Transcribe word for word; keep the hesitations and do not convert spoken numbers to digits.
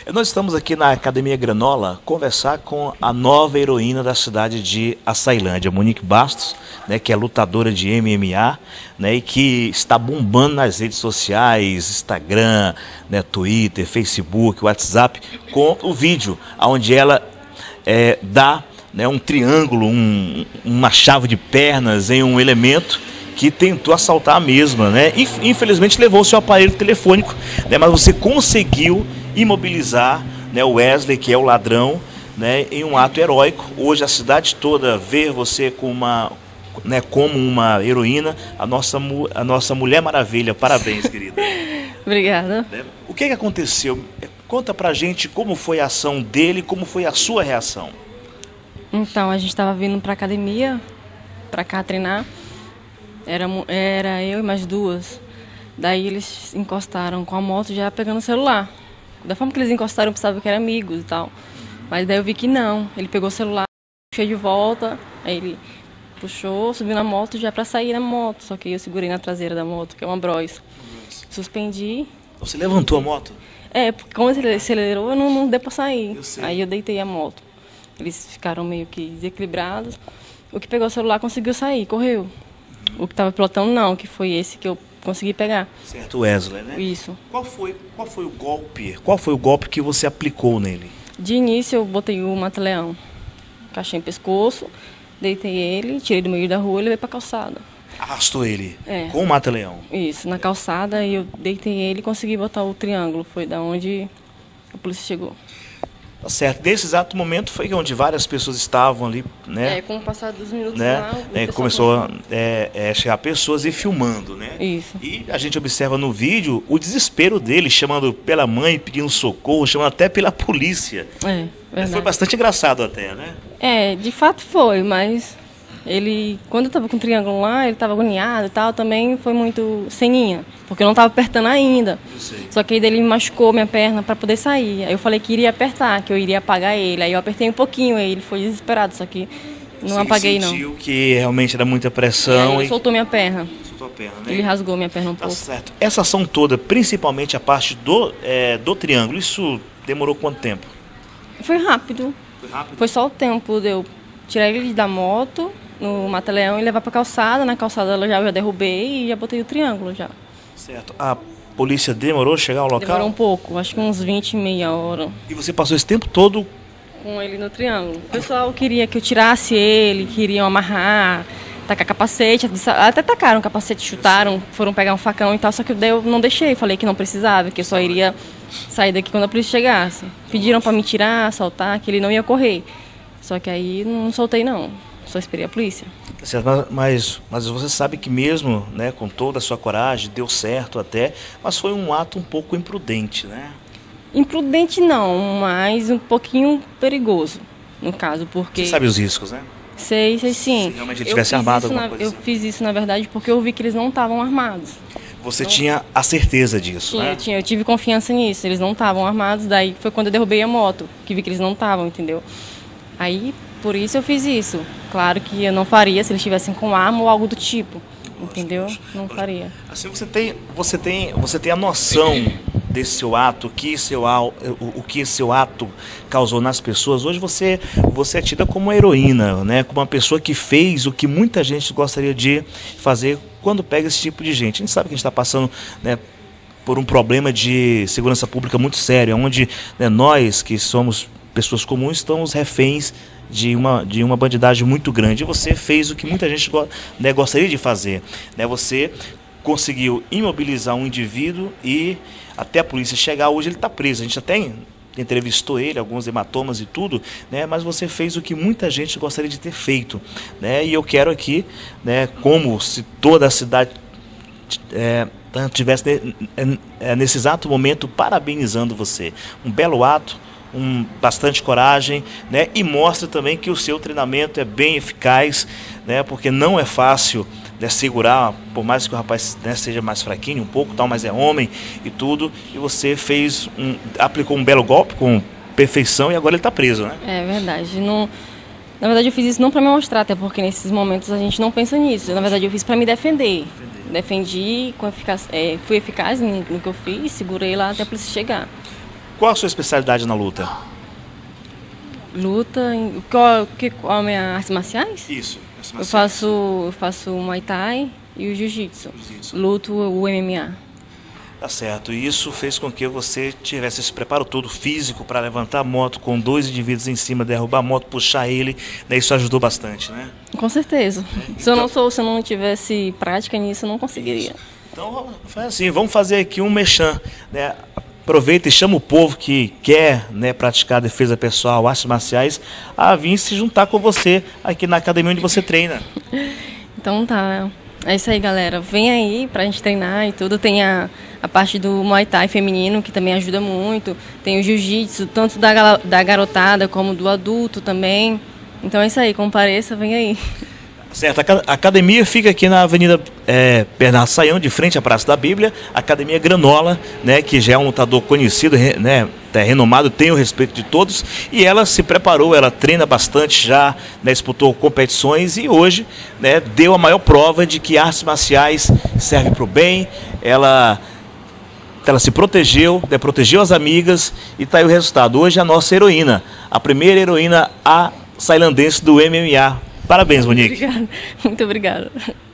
Nós estamos aqui na Academia Granola conversar com a nova heroína da cidade de Açailândia, Monique Bastos, né, que é lutadora de M M A, né, e que está bombando nas redes sociais, Instagram, né, Twitter, Facebook, WhatsApp, com o vídeo onde ela é, dá, né, um triângulo, um, uma chave de pernas em um elemento que tentou assaltar a mesma, né? Infelizmente levou o seu aparelho telefônico, né? Mas você conseguiu imobilizar, né, o Wesley, que é o ladrão, né, em um ato heróico. Hoje a cidade toda vê você com uma, né, como uma heroína, a nossa, a nossa Mulher Maravilha. Parabéns, querida. Obrigada. O que, que aconteceu? Conta pra gente como foi a ação dele, como foi a sua reação. Então, a gente estava vindo pra academia, pra cá treinar. Era, era eu e mais duas. Daí eles encostaram com a moto já pegando o celular. Da forma que eles encostaram, eu pensava que eram amigos e tal. Mas daí eu vi que não. Ele pegou o celular, puxou de volta, aí ele puxou, subiu na moto já pra sair na moto. Só que eu segurei na traseira da moto, que é uma Bros. Suspendi. Você levantou a moto? É, porque como ele acelerou, eu não, não deu pra sair. Eu sei. Aí eu deitei a moto. Eles ficaram meio que desequilibrados. O que pegou o celular conseguiu sair, correu. O que estava pilotando não, que foi esse que eu consegui pegar. Certo, Wesley, né? Isso. Qual foi, qual foi o golpe? Qual foi o golpe que você aplicou nele? De início eu botei o mata-leão, caixei em pescoço, deitei ele, tirei do meio da rua e levei para a calçada. Arrastou ele? É. Com o mata-leão? Isso, na calçada, e eu deitei ele e consegui botar o triângulo. Foi da onde a polícia chegou. Tá certo. Nesse exato momento foi onde várias pessoas estavam ali, né? É, com o passar dos minutos né? lá... É, começou a é, é, chegar pessoas e filmando, né? Isso. E a gente observa no vídeo o desespero dele, chamando pela mãe, pedindo socorro, chamando até pela polícia. É, verdade. Foi bastante engraçado até, né? É, de fato foi, mas ele, quando eu tava com o triângulo lá, ele tava agoniado e tal, também foi muito ceninha, porque eu não tava apertando ainda. Eu sei. Só que aí ele me machucou minha perna para poder sair. Aí eu falei que iria apertar, que eu iria apagar ele. Aí eu apertei um pouquinho, aí ele foi desesperado, só que não Você apaguei não. sentiu que realmente era muita E pressão aí ele e soltou minha perna. soltou a perna, né? Ele rasgou minha perna um Tá pouco. certo. Essa ação toda, principalmente a parte do, é, do triângulo, isso demorou quanto tempo? Foi rápido. Foi rápido? Foi só o tempo de eu tirar ele da moto no mata-leão e levar pra calçada. Na calçada eu já, eu já derrubei e já botei o triângulo já. Certo. A polícia demorou a chegar ao local? Demorou um pouco, acho que uns vinte, meia hora. E você passou esse tempo todo? Com ele no triângulo. O pessoal queria que eu tirasse ele, queriam amarrar, tacar capacete. Até tacaram o capacete, chutaram, foram pegar um facão e tal. Só que daí eu não deixei, falei que não precisava, que eu só iria sair daqui quando a polícia chegasse. Pediram pra me tirar, soltar, que ele não ia correr. Só que aí não soltei não, só esperei a polícia. Certo, mas, mas você sabe que mesmo, né, com toda a sua coragem, deu certo até, mas foi um ato um pouco imprudente, né? Imprudente não, mas um pouquinho perigoso, no caso, porque... Você sabe os riscos, né? Sei, sei sim. Se realmente ele Eu tivesse fiz armado isso alguma na- coisa Eu assim. fiz isso, na verdade, porque eu vi que eles não estavam armados. Você tinha a certeza disso, Tinha, né? eu, tinha, eu tive confiança nisso, eles não estavam armados, daí foi quando eu derrubei a moto, que vi que eles não estavam, entendeu? Aí, por isso eu fiz isso. Claro que eu não faria se eles estivessem com arma ou algo do tipo, entendeu? Não faria. Assim você tem, você tem, você tem a noção desse seu ato, que seu, au- o, o que esse seu ato causou nas pessoas. Hoje você, você é tida como uma heroína, né? Como uma pessoa que fez o que muita gente gostaria de fazer quando pega esse tipo de gente. A gente sabe que a gente está passando, né, por um problema de segurança pública muito sério, onde, né, nós que somos pessoas comuns estamos reféns de uma, de uma bandidagem muito grande. E você fez o que muita gente go- né, gostaria de fazer, né? Você conseguiu imobilizar um indivíduo e até a polícia chegar. Hoje ele está preso. A gente até entrevistou ele, alguns hematomas e tudo, né? Mas você fez o que muita gente gostaria de ter feito, né? E eu quero aqui, né, como se toda a cidade é, tivesse ne- é, nesse exato momento parabenizando você. Um belo ato, um, bastante coragem, né? E mostra também que o seu treinamento é bem eficaz, né? Porque não é fácil, né, segurar, por mais que o rapaz, né, seja mais fraquinho um pouco, tal, mas é homem e tudo. E você fez um, aplicou um belo golpe com perfeição e agora ele está preso, né? É verdade. Não, na verdade eu fiz isso não para me mostrar, até porque nesses momentos a gente não pensa nisso. Na verdade eu fiz para me defender. Defendi, com eficaz, é, fui eficaz no, no que eu fiz, segurei lá até a polícia chegar. qual a sua especialidade na luta? Luta, em, qual, que, qual a minha artes marciais? Isso. artes Eu marciais. faço, eu faço o Muay Thai e o Jiu-Jitsu. Jiu-Jitsu. Luto o M M A. Tá certo. E isso fez com que você tivesse esse preparo todo físico para levantar a moto com dois indivíduos em cima, derrubar a moto, puxar ele. Né? Isso ajudou bastante, né? Com certeza. É, Se eu não então- sou, se eu não tivesse prática nisso, eu não conseguiria. Então, faz assim, vamos fazer aqui um merchan, né? Aproveita e chama o povo que quer, né, praticar defesa pessoal, artes marciais, a vir se juntar com você aqui na academia onde você treina. Então tá. É isso aí, galera. Vem aí pra gente treinar e tudo. Tem a, a parte do Muay Thai feminino, que também ajuda muito. Tem o Jiu-Jitsu, tanto da, gala- da garotada como do adulto também. Então é isso aí, compareça, vem aí. Certo, a aca- a academia fica aqui na Avenida é, Bernardo Saião, de frente à Praça da Bíblia. Academia Granola, né, que já é um lutador conhecido, re- né, é renomado, tem o respeito de todos. E ela se preparou, ela treina bastante já, né, disputou competições e hoje, né, deu a maior prova de que artes marciais servem para o bem. Ela, ela se protegeu, né, protegeu as amigas e está aí o resultado. Hoje é a nossa heroína, a primeira heroína a tailandense do M M A. Parabéns, Monique. Obrigada. Muito obrigada.